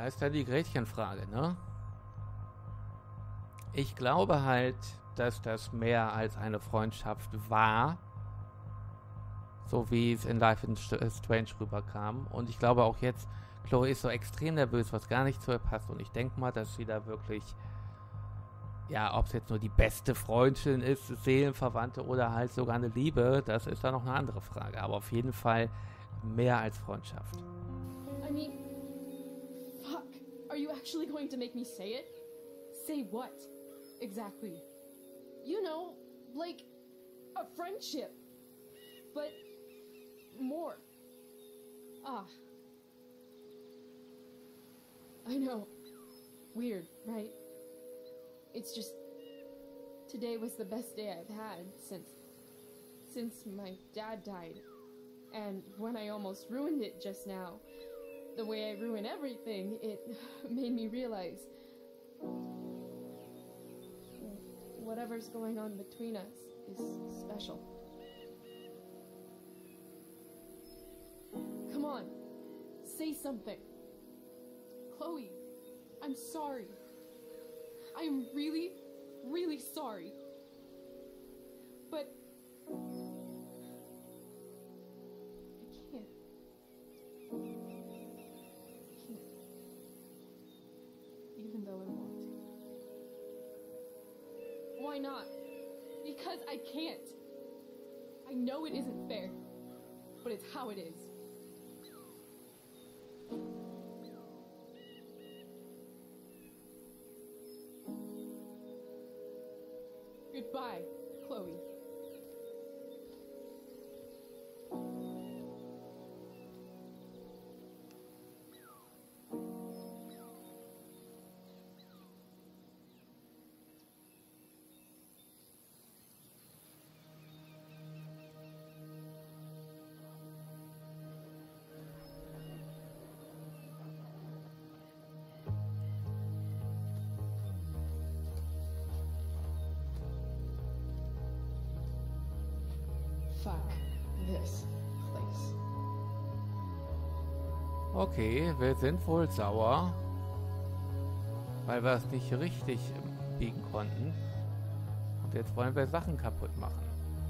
ist ja die Gretchenfrage, ne? Ich glaube halt, dass das mehr als eine Freundschaft war. So wie es in Life is Strange rüberkam. Und ich glaube auch jetzt, Chloe ist so extrem nervös, was gar nicht zu ihr passt. Und ich denke mal, dass sie da wirklich, ja, ob es jetzt nur die beste Freundin ist, Seelenverwandte oder halt sogar eine Liebe, das ist dann noch eine andere Frage. Aber auf jeden Fall mehr als Freundschaft. I mean, fuck. Are you actually going to make me say it? Say what? Exactly. You know, like a friendship. But more. Ah. I know. Weird, right? It's just today was the best day I've had since my dad died. And when I almost ruined it just now, the way I ruin everything, it made me realize whatever's going on between us is special. Come on, say something. Chloe, I'm sorry. I'm really, really sorry. But I can't. Even though I want to. Why not? Because I can't. I know it isn't fair, but it's how it is. Goodbye, Chloe. Fuck this place. Okay, wir sind wohl sauer, weil wir es nicht richtig biegen konnten. Und jetzt wollen wir Sachen kaputt machen.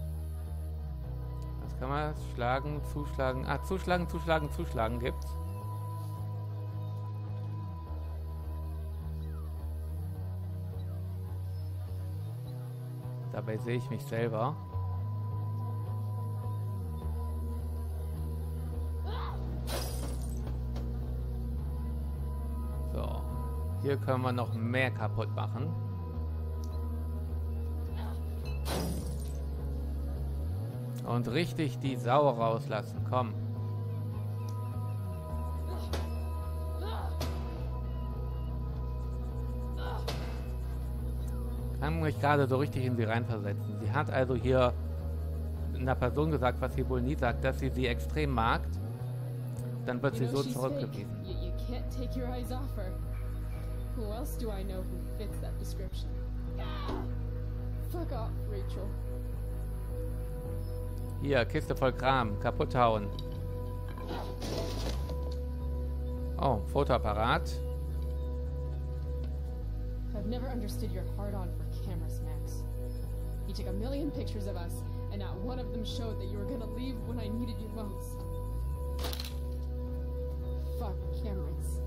Was kann man? Schlagen, zuschlagen. Ah, zuschlagen, zuschlagen, zuschlagen gibt's. Dabei sehe ich mich selber. So, hier können wir noch mehr kaputt machen. Und richtig die Sau rauslassen, komm. Kann mich gerade so richtig in sie reinversetzen. Sie hat also hier einer Person gesagt, was sie wohl nie sagt, dass sie extrem mag. Dann wird sie so zurückgewiesen. You can't take your eyes off her. Who else do I know who fits that description? Fuck off, Rachel. Hier, Kiste voll Kram. Kaputt hauen. Oh, Fotoapparat. I've never understood your hard-on for cameras, Max. You took a million pictures of us, and not one of them showed that you were gonna leave when I needed you most. Fuck cameras.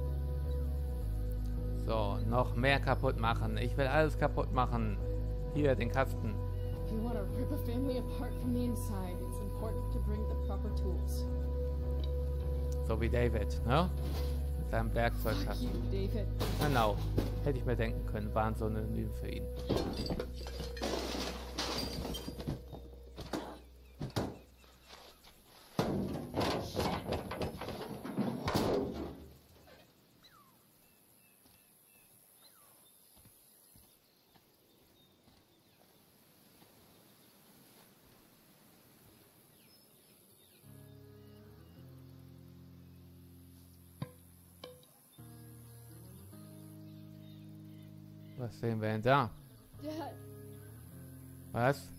So, noch mehr kaputt machen. Ich will alles kaputt machen. Hier, den Kasten. If you want to rip a family apart from the inside, it's important to bring the proper tools. So wie David, ne? Mit seinem Fuck Werkzeugkasten. you, David. Genau. Hätte ich mir denken können, waren so eine Synonym für ihn. Was sehen wir denn da? Dad, Was?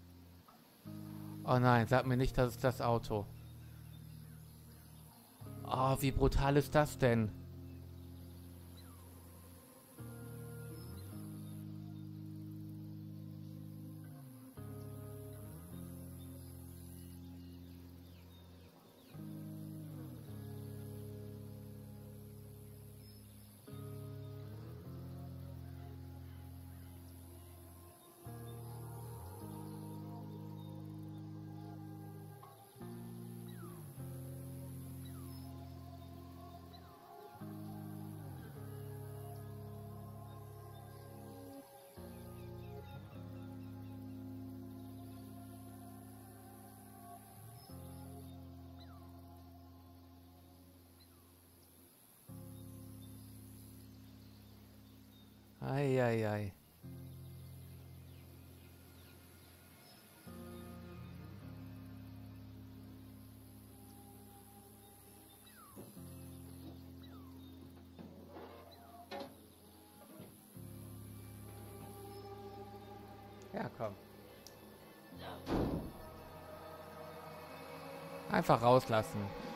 Oh nein, sag mir nicht, das ist das Auto. Oh, wie brutal ist das denn? Ei, ei, ei. Ja, komm. Einfach rauslassen.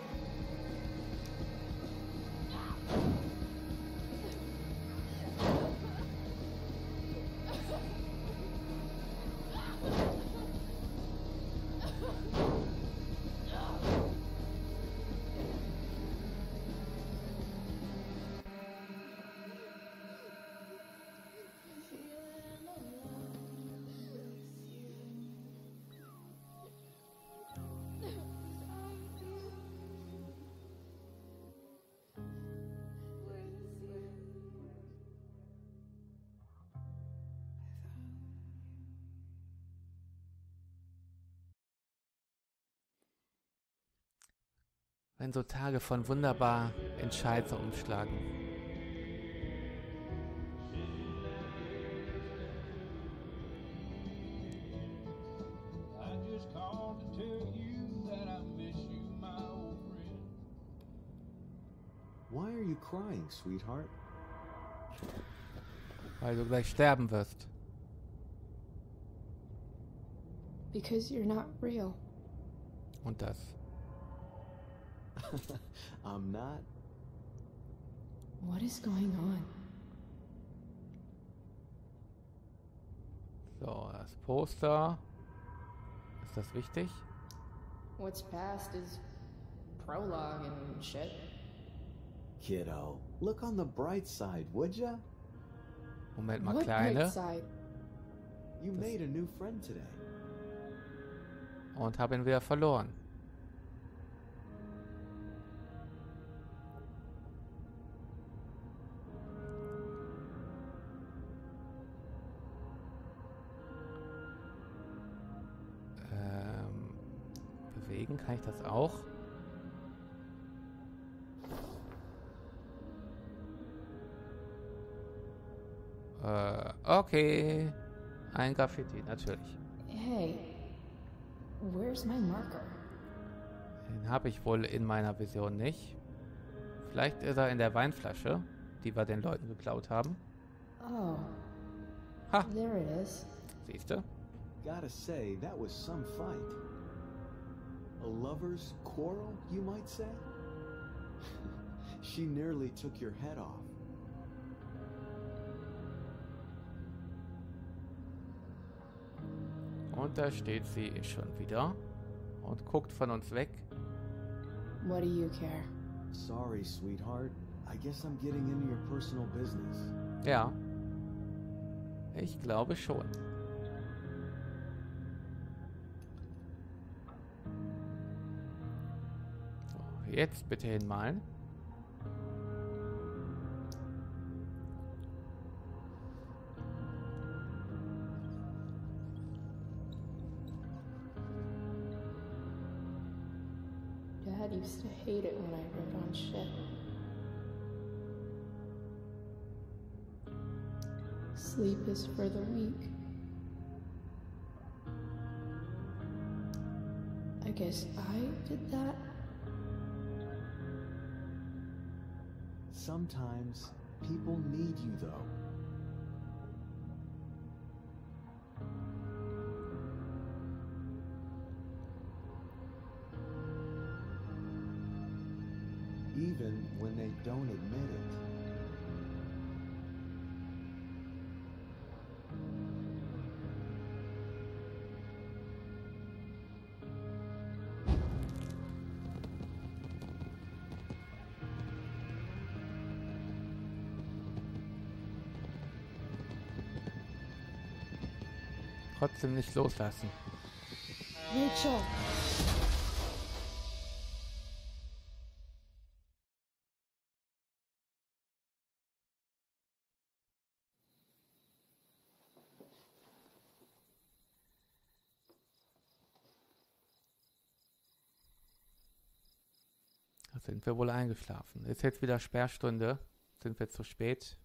Wenn so Tage von wunderbar in Scheiße umschlagen. I just called to tell you that I miss you, my old friend. Why are you crying, sweetheart? Weil du gleich sterben wirst. Because you're not real. Und das. I'm not. What is going on? So, das Poster. Ist das wichtig? What's past is prologue and shit. Kiddo, look on the bright side, would ya? Moment mal, What Kleine. bright side? You made a new friend today. Und habe ihn wieder verloren. Bewegen kann ich das auch? Okay. Ein Graffiti, natürlich. Hey, where's my marker? Den habe ich wohl in meiner Vision nicht. Vielleicht ist er in der Weinflasche, die wir den Leuten geklaut haben. Oh, Ha, there it is. siehst du? Gotta say, that was some fight. A lover's quarrel, you might say? She nearly took your head off. Und da steht sie schon wieder und guckt von uns weg. What do you care? Sorry, sweetheart. I guess I'm getting into your personal business. Ja. Ich glaube schon. So, jetzt bitte hinmalen. Dad used to hate it when I wrote on shit. Sleep is for the weak. I guess I did that. Sometimes people need you, though. even when they don't admit it. Trotzdem nicht loslassen. Rachel! Da sind wir wohl eingeschlafen. Ist jetzt wieder Sperrstunde. Sind wir zu spät?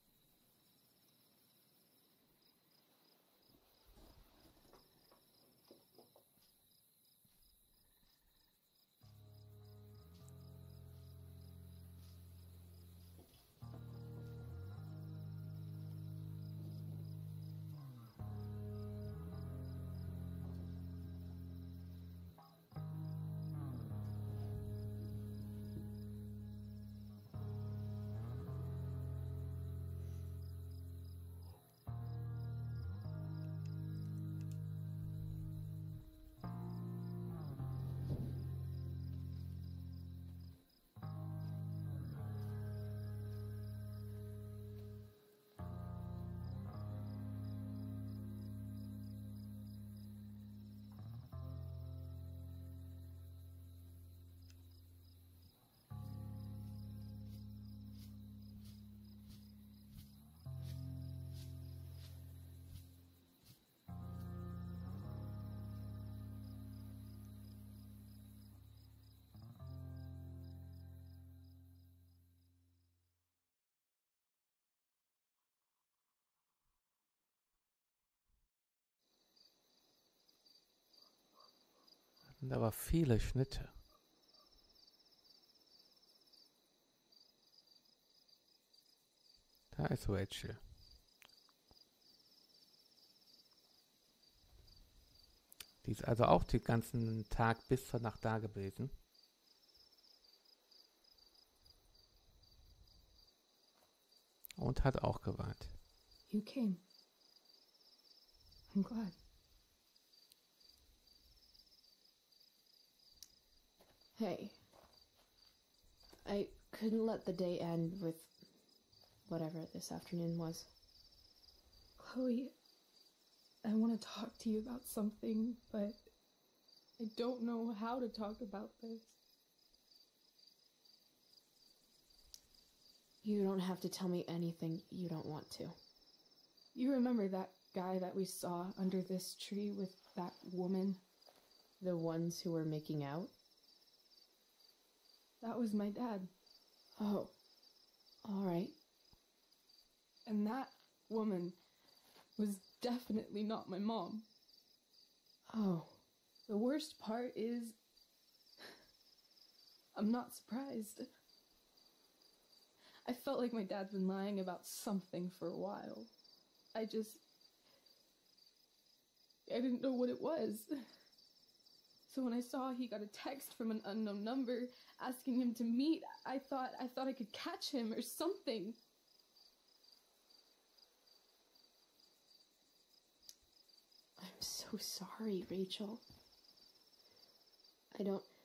Sind aber viele Schnitte. Da ist Rachel. Die ist also auch den ganzen Tag bis zur Nacht da gewesen. Und hat auch geweint. You came. I'm glad. Hey. I couldn't let the day end with whatever this afternoon was. Chloe, I want to talk to you about something, but I don't know how to talk about this. You don't have to tell me anything you don't want to. You remember that guy that we saw under this tree with that woman? The ones who were making out? That was my dad. Oh. All right. And that woman was definitely not my mom. Oh. The worst part is, I'm not surprised. I felt like my dad's been lying about something for a while. I didn't know what it was. So when I saw he got a text from an unknown number asking him to meet, I thought I could catch him or something. I'm so sorry, Rachel. I don't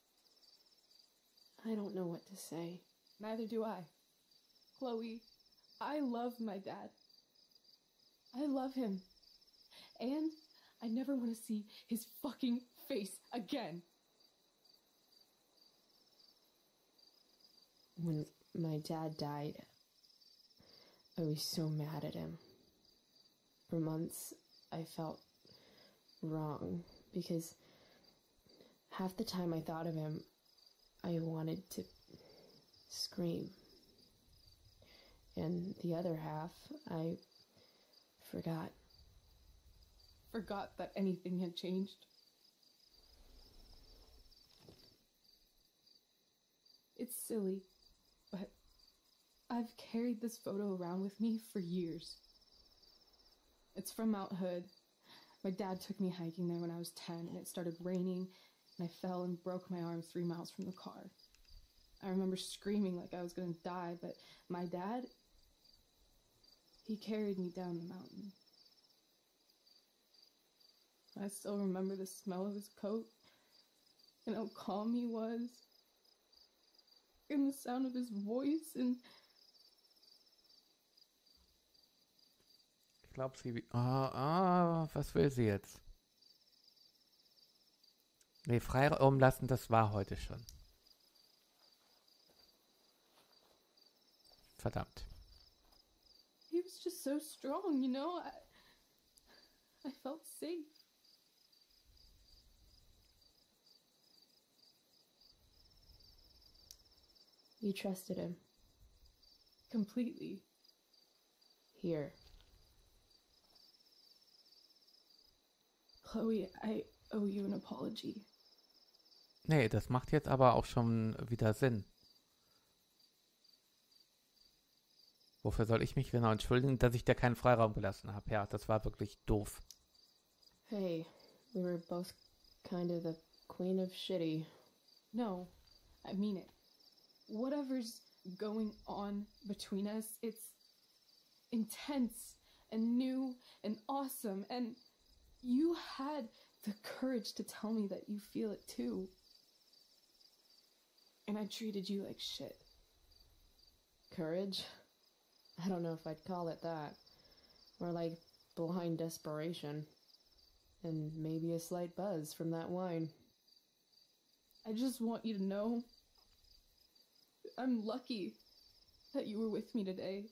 know what to say. Neither do I. Chloe, I love my dad. I love him. And I never want to see his fucking face again. When my dad died, I was so mad at him. For months, I felt wrong because half the time I thought of him, I wanted to scream. And the other half, I forgot. Forgot that anything had changed. It's silly, but I've carried this photo around with me for years. It's from Mount Hood. My dad took me hiking there when I was 10, and it started raining, and I fell and broke my arm 3 miles from the car. I remember screaming like I was gonna die, but my dad, he carried me down the mountain. I still remember the smell of his coat, and how calm he was, and the sound of his voice, and Ich glaube, sie... was will sie jetzt? Nee, Freiraum lassen, das war heute schon. Verdammt. he was just so strong, you know? I felt safe. You trusted him. Completely. Here. Chloe, I owe you an apology. Nee, das macht jetzt aber auch schon wieder Sinn. Wofür soll ich mich genau entschuldigen, dass ich dir keinen Freiraum gelassen habe? Ja, das war wirklich doof. Hey, we were both kind of the queen of shitty. No, I mean it. Whatever's going on between us, it's intense and new and awesome, and you had the courage to tell me that you feel it too. And I treated you like shit. Courage? I don't know if I'd call it that. More like blind desperation. And maybe a slight buzz from that wine. I just want you to know I'm lucky that you were with me today.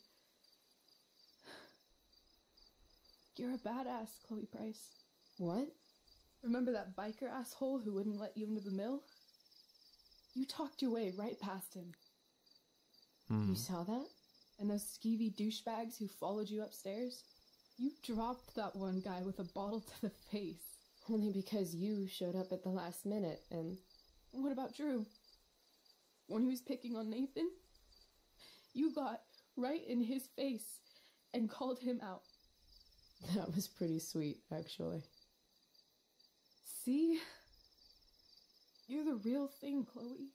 You're a badass, Chloe Price. What? Remember that biker asshole who wouldn't let you into the mill? You talked your way right past him. You saw that? And those skeevy douchebags who followed you upstairs? You dropped that one guy with a bottle to the face. Only because you showed up at the last minute, and... What about Drew? When he was picking on Nathan? You got right in his face and called him out. That was pretty sweet, actually. See? You're the real thing, Chloe.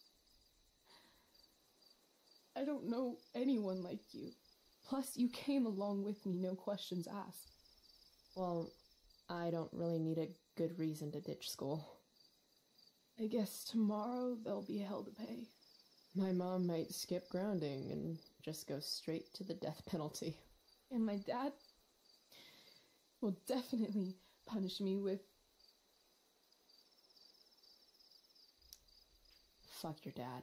I don't know anyone like you. Plus, you came along with me, no questions asked. Well, I don't really need a good reason to ditch school. I guess tomorrow there'll be hell to pay. My mom might skip grounding and just go straight to the death penalty. And my dad will definitely punish me with... Fuck your dad.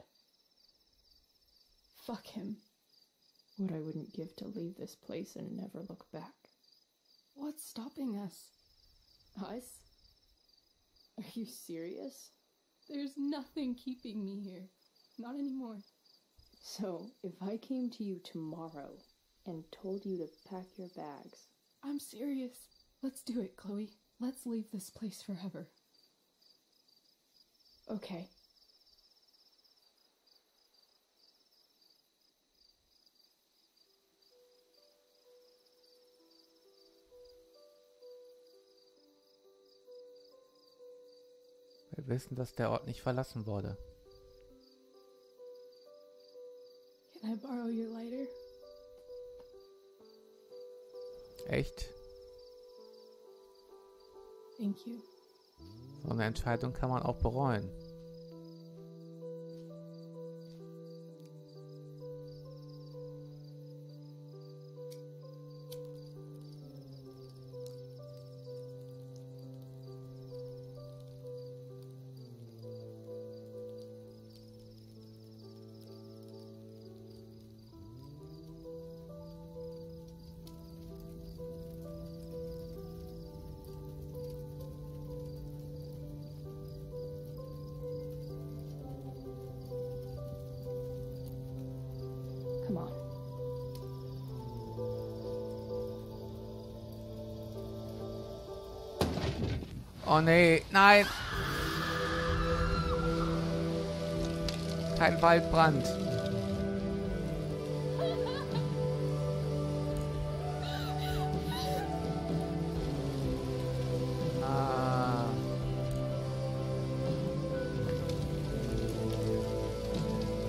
Fuck him. What I wouldn't give to leave this place and never look back. What's stopping us? Us? Are you serious? There's nothing keeping me here. Not anymore. So, if I came to you tomorrow and told you to pack your bags... I'm serious. Let's do it, Chloe. Let's leave this place forever. Okay. Wir wissen, dass der Ort nicht verlassen wurde. Can I borrow your lighter? Echt? Thank you. So eine Entscheidung kann man auch bereuen. Come on. Oh nee, nein! Kein Waldbrand. Ah.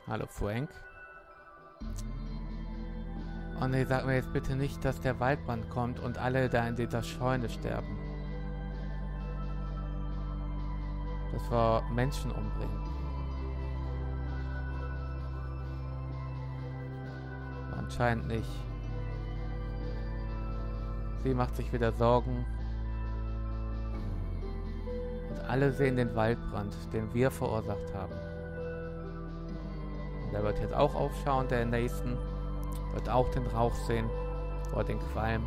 Hallo Frank. Und nee, sag mir jetzt bitte nicht, dass der Waldbrand kommt und alle da in dieser Scheune sterben. Dass wir Menschen umbringen. Anscheinend nicht. Sie macht sich wieder Sorgen. Und alle sehen den Waldbrand, den wir verursacht haben. Und der wird jetzt auch aufschauen, der Nathan. Wird auch den Rauch sehen. Oder den Qualm.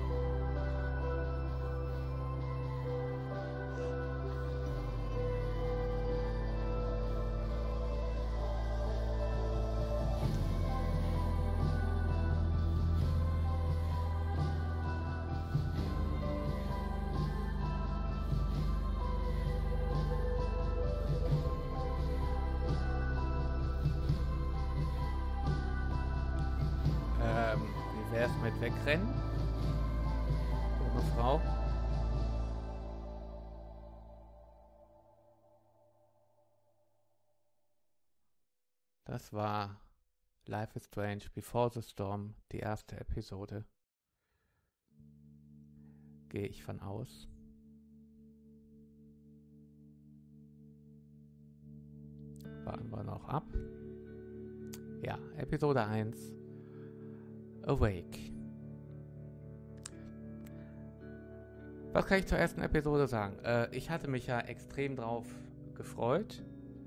Wie wär's mit Wegrennen? Junge Frau. Das war Life is Strange Before the Storm, die erste Episode. Gehe ich von aus. Warten wir noch ab. Ja, Episode 1. Awake. Was kann ich zur ersten Episode sagen? Ich hatte mich ja extrem drauf gefreut.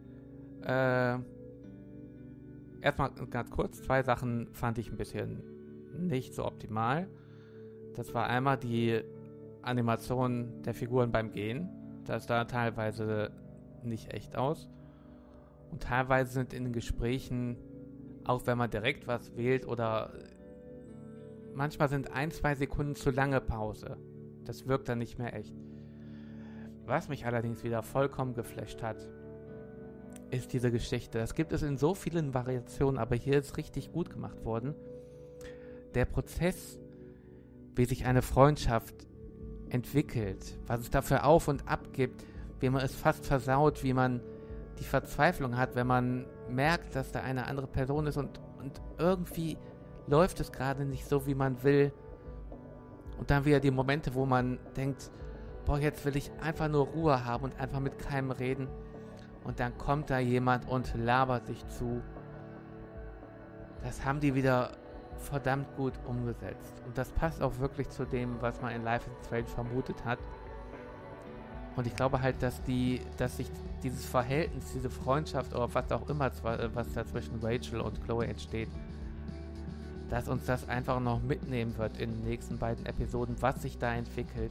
Erstmal ganz kurz, 2 Sachen fand ich ein bisschen nicht so optimal. Das war einmal die Animation der Figuren beim Gehen. Das sah teilweise nicht echt aus. Und teilweise sind in den Gesprächen, auch wenn man direkt was wählt oder manchmal sind 1-2 Sekunden zu lange Pause. Das wirkt dann nicht mehr echt. Was mich allerdings wieder vollkommen geflasht hat, ist diese Geschichte. Das gibt es in so vielen Variationen, aber hier ist richtig gut gemacht worden. Der Prozess, wie sich eine Freundschaft entwickelt, was es dafür auf und ab gibt, wie man es fast versaut, wie man die Verzweiflung hat, wenn man merkt, dass da eine andere Person ist und irgendwie läuft es gerade nicht so, wie man will. Und dann wieder die Momente, wo man denkt, boah, jetzt will ich einfach nur Ruhe haben und einfach mit keinem reden. Und dann kommt da jemand und labert sich zu. Das haben die wieder verdammt gut umgesetzt. Und das passt auch wirklich zu dem, was man in Life is Strange vermutet hat. Und ich glaube halt, dass sich dieses Verhältnis, diese Freundschaft oder was auch immer, was da zwischen Rachel und Chloe entsteht, dass uns das einfach noch mitnehmen wird in den nächsten beiden Episoden, was sich da entwickelt.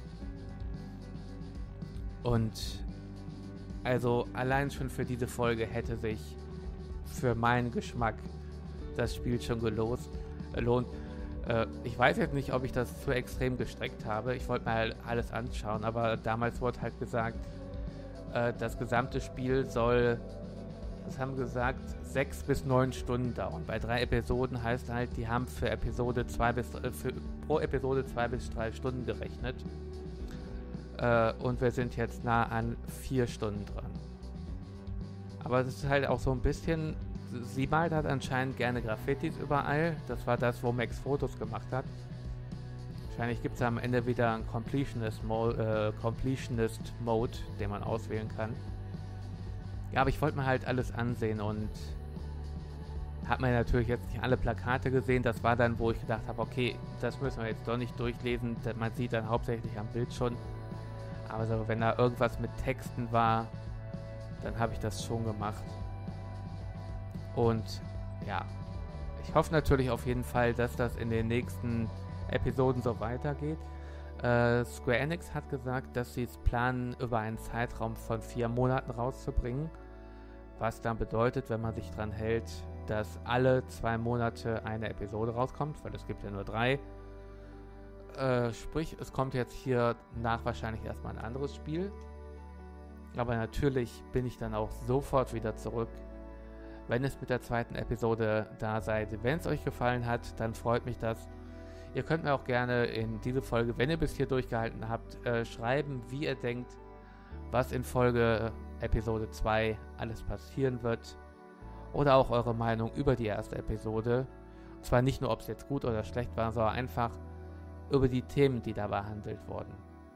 Und also allein schon für diese Folge hätte sich für meinen Geschmack das Spiel schon lohnt. Ich weiß jetzt nicht, ob ich das zu extrem gestreckt habe. Ich wollte mal alles anschauen, aber damals wurde halt gesagt, das gesamte Spiel soll, das haben gesagt, 6 bis 9 Stunden dauern. Bei 3 Episoden heißt halt, die haben für pro Episode 2 bis 3 Stunden gerechnet. Und wir sind jetzt nah an 4 Stunden dran. Aber das ist halt auch so ein bisschen, sie malt hat anscheinend gerne Graffitis überall. Das war das, wo Max Fotos gemacht hat. Wahrscheinlich gibt es am Ende wieder einen Completionist Mode, den man auswählen kann. Ja, aber ich wollte mir halt alles ansehen und hat man natürlich jetzt nicht alle Plakate gesehen. Das war dann, wo ich gedacht habe, okay, das müssen wir jetzt doch nicht durchlesen. Man sieht dann hauptsächlich am Bild schon. Aber so, wenn da irgendwas mit Texten war, dann habe ich das schon gemacht. Und ja, ich hoffe natürlich auf jeden Fall, dass das in den nächsten Episoden so weitergeht. Square Enix hat gesagt, dass sie es planen, über einen Zeitraum von 4 Monaten rauszubringen. Was dann bedeutet, wenn man sich dran hält, dass alle 2 Monate eine Episode rauskommt, weil es gibt ja nur 3. Sprich, es kommt jetzt hier nach wahrscheinlich erstmal ein anderes Spiel. Aber natürlich bin ich dann auch sofort wieder zurück, wenn es mit der 2. Episode da seid. Wenn es euch gefallen hat, dann freut mich das. Ihr könnt mir auch gerne in diese Folge, wenn ihr bis hier durchgehalten habt, schreiben, wie ihr denkt, was in Folge Episode 2 alles passieren wird. oder auch eure Meinung über die erste Episode. Und zwar nicht nur, ob es jetzt gut oder schlecht war, sondern einfach über die Themen, die da behandelt wurden.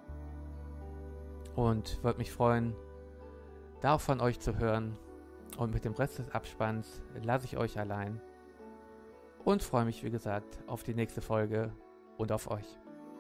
Und würde mich freuen, da auch von euch zu hören. Und mit dem Rest des Abspanns lasse ich euch allein. Und freue mich, wie gesagt, auf die nächste Folge und auf euch.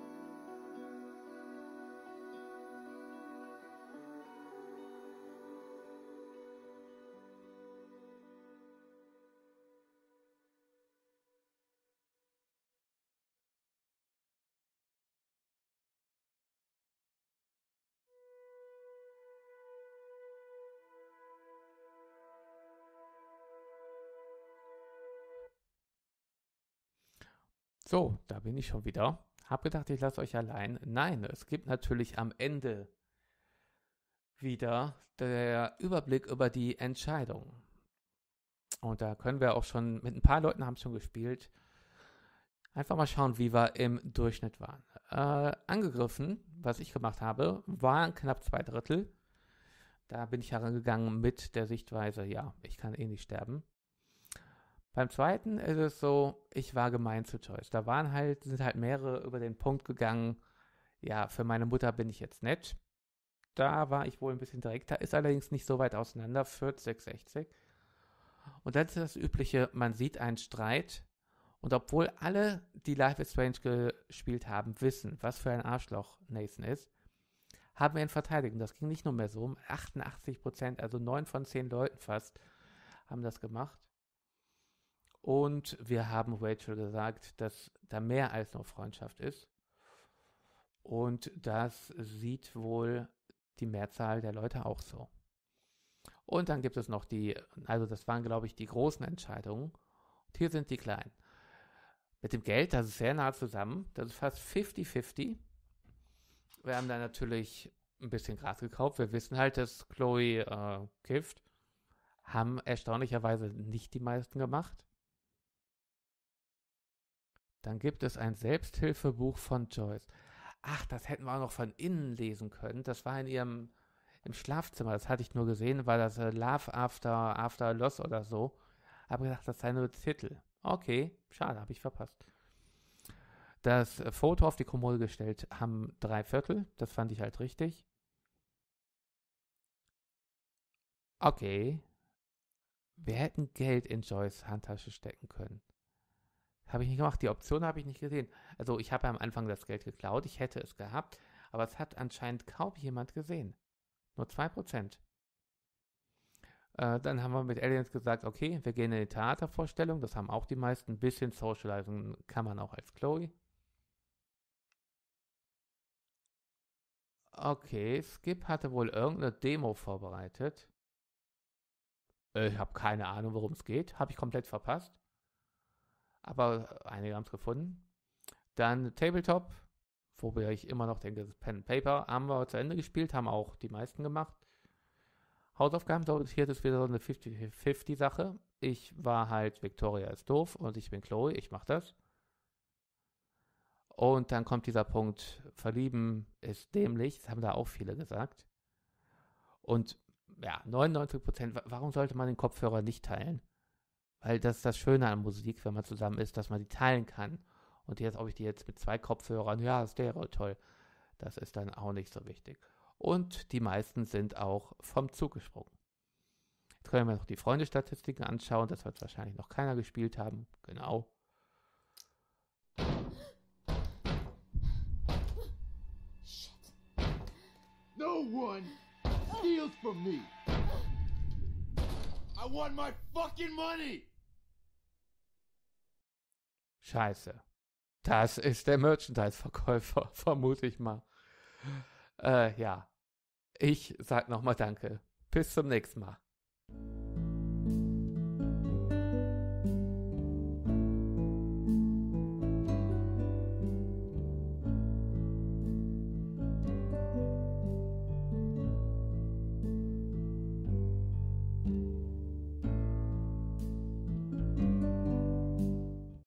So, da bin ich schon wieder. Hab gedacht, ich lasse euch allein. Nein, es gibt natürlich am Ende wieder der Überblick über die Entscheidung. Und da können wir auch schon, mit ein paar Leuten haben es schon gespielt, einfach mal schauen, wie wir im Durchschnitt waren. Angegriffen, was ich gemacht habe, waren knapp 2/3. Da bin ich herangegangen mit der Sichtweise, ja, ich kann eh nicht sterben. Beim zweiten ist es so, ich war gemein zu Joyce. Sind halt mehrere über den Punkt gegangen, ja, für meine Mutter bin ich jetzt nett. Da war ich wohl ein bisschen direkter, ist allerdings nicht so weit auseinander, 40-60. Und dann ist das Übliche, man sieht einen Streit und obwohl alle, die Life is Strange gespielt haben, wissen, was für ein Arschloch Nathan ist, haben wir ihn verteidigt. Und das ging nicht nur mehr so, 88%, also 9 von 10 Leuten fast, haben das gemacht. Und wir haben Rachel gesagt, dass da mehr als nur Freundschaft ist. Und das sieht wohl die Mehrzahl der Leute auch so. Und dann gibt es noch also das waren, glaube ich, die großen Entscheidungen. Und hier sind die kleinen. Mit dem Geld, das ist sehr nah zusammen. Das ist fast 50-50. Wir haben da natürlich ein bisschen Gras gekauft. Wir wissen halt, dass Chloe kifft. Haben erstaunlicherweise nicht die meisten gemacht. Dann gibt es ein Selbsthilfebuch von Joyce. Ach, das hätten wir auch noch von innen lesen können. Das war im Schlafzimmer. Das hatte ich nur gesehen, weil das Love After Loss oder so. Habe gedacht, das sei nur Titel. Okay, schade, habe ich verpasst. Das Foto auf die Kommode gestellt haben 3/4. Das fand ich halt richtig. Okay. Wir hätten Geld in Joyce' Handtasche stecken können. Habe ich nicht gemacht. Die Option habe ich nicht gesehen. Also ich habe am Anfang das Geld geklaut. Ich hätte es gehabt. Aber es hat anscheinend kaum jemand gesehen. Nur 2%. Dann haben wir mit Aliens gesagt, okay, wir gehen in die Theatervorstellung. Das haben auch die meisten. Ein bisschen Socializing kann man auch als Chloe. Okay, Skip hatte wohl irgendeine Demo vorbereitet. Ich habe keine Ahnung, worum es geht. Habe ich komplett verpasst. Aber einige haben es gefunden. Dann Tabletop, wobei ich immer noch denke, das Pen and Paper, haben wir zu Ende gespielt, haben auch die meisten gemacht. Hausaufgaben, hier ist wieder so eine 50-50-Sache. Ich war halt, Victoria ist doof und ich bin Chloe, ich mach das. Und dann kommt dieser Punkt, verlieben ist dämlich, das haben da auch viele gesagt. Und ja, 99%, warum sollte man den Kopfhörer nicht teilen? Weil das ist das Schöne an Musik, wenn man zusammen ist, dass man die teilen kann. Und jetzt, ob ich die jetzt mit 2 Kopfhörern, ja, Stereo, toll, das ist dann auch nicht so wichtig. Und die meisten sind auch vom Zug gesprungen. Jetzt können wir noch die Freundestatistiken anschauen, das wird wahrscheinlich noch keiner gespielt haben. Genau. Shit. No one steals from me. I want my fucking money. Scheiße. Das ist der Merchandise-Verkäufer, vermute ich mal. Ja. Ich sag nochmal Danke. Bis zum nächsten Mal.